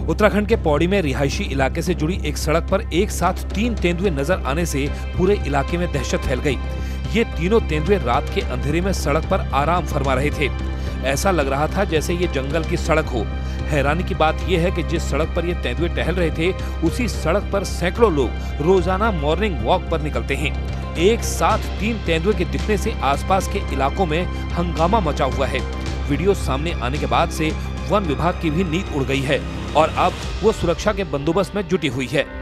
उत्तराखंड के पौड़ी में रिहायशी इलाके से जुड़ी एक सड़क पर एक साथ 3 तेंदुए नजर आने से पूरे इलाके में दहशत फैल गई। ये तीनों तेंदुए रात के अंधेरे में सड़क पर आराम फरमा रहे थे। ऐसा लग रहा था जैसे ये जंगल की सड़क हो। हैरानी की बात यह है कि जिस सड़क पर ये तेंदुए टहल रहे थे, उसी सड़क पर सैकड़ों लोग रोजाना मॉर्निंग वॉक पर निकलते हैं। एक साथ 3 तेंदुए के दिखने से आसपास के इलाकों में हंगामा मचा हुआ है। वीडियो सामने आने के बाद से वन विभाग की भी नींद उड़ गई है और अब वो सुरक्षा के बंदोबस्त में जुटी हुई है।